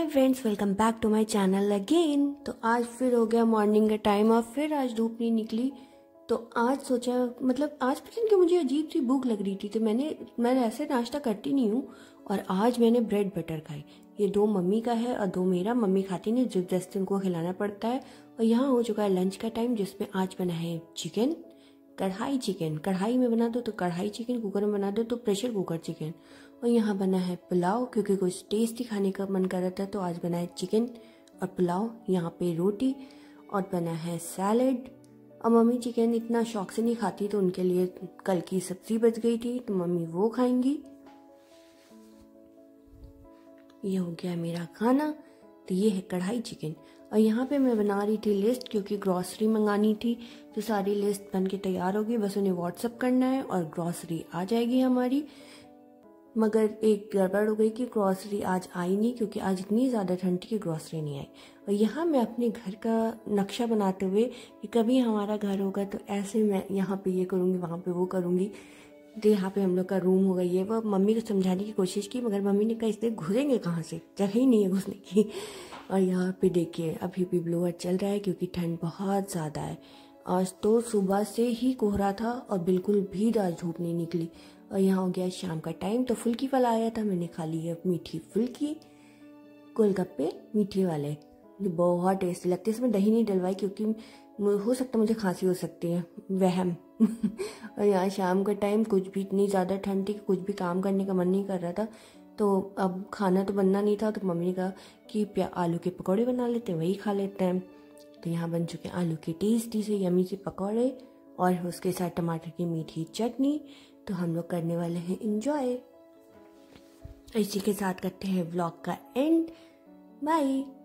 Hi friends, welcome back to my channel again. तो आज फिर हो गया मॉर्निंग का टाइम और फिर आज धूप नहीं निकली। तो आज सोचा आज पता नहीं कि मुझे अजीब सी भूख लग रही थी। तो मैं ऐसे नाश्ता करती नहीं हूँ और आज मैंने ब्रेड बटर खाई। ये 2 मम्मी का है और 2 मेरा। मम्मी खाती नहीं, जबरदस्ती उनको खिलाना पड़ता है। और यहाँ हो चुका है लंच का टाइम, जिसमें आज बना है चिकन, कढ़ाई चिकन। कढ़ाई में बना दो तो कढ़ाई चिकन, कुकर में बना दो तो प्रेशर कुकर चिकन। और यहाँ बना है पुलाव, क्योंकि कुछ टेस्टी खाने का मन कर रहा था तो आज बना है चिकन और पुलाव। यहाँ पे रोटी और बना है सैलेड। और मम्मी चिकन इतना शौक से नहीं खाती तो उनके लिए कल की सब्जी बच गई थी तो मम्मी वो खाएंगी। ये हो गया मेरा खाना। तो ये है कढ़ाई चिकन। और यहाँ पे मैं बना रही थी लिस्ट, क्योंकि ग्रॉसरी मंगानी थी। तो सारी लिस्ट बन के तैयार होगी, बस उन्हें व्हाट्सअप करना है और ग्रॉसरी आ जाएगी हमारी। मगर एक गड़बड़ हो गई कि ग्रॉसरी आज आई नहीं, क्योंकि आज इतनी ज़्यादा ठंड थी कि ग्रॉसरी नहीं आई। और यहाँ मैं अपने घर का नक्शा बनाते हुए कि कभी हमारा घर होगा तो ऐसे मैं यहाँ पे ये करूँगी, वहाँ पे वो करूँगी। तो यहाँ पे हम लोग का रूम होगा ये वो। मम्मी को समझाने की कोशिश की, मगर मम्मी ने कहा इसलिए घुसेंगे कहाँ से, जगह ही नहीं है घुसने की। और यहाँ पे देखिए अभी भी ब्लोअर चल रहा है, क्योंकि ठंड बहुत ज़्यादा है। आज तो सुबह से ही कोहरा था और बिल्कुल भी आज धूप नहीं निकली। और यहाँ हो गया शाम का टाइम। तो फुल्की वाला आया था, मैंने खा ली है मीठी फुल्की, गोलगप्पे मीठे वाले। ये बहुत टेस्टी लगते हैं। इसमें दही नहीं डलवाई, क्योंकि हो सकता मुझे खांसी हो सकती है, वहम। और यहाँ शाम का टाइम, कुछ भी इतनी ज़्यादा ठंड थी कि कुछ भी काम करने का मन नहीं कर रहा था। तो अब खाना तो बनना नहीं था, तो मम्मी ने कहा कि आलू के पकौड़े बना लेते हैं, वही खा लेते हैं। तो यहाँ बन चुके हैं आलू के टेस्टी से यमी से पकौड़े और उसके साथ टमाटर की मीठी चटनी। तो हम लोग करने वाले हैं एंजॉय। इसी के साथ करते हैं व्लॉग का एंड। बाय।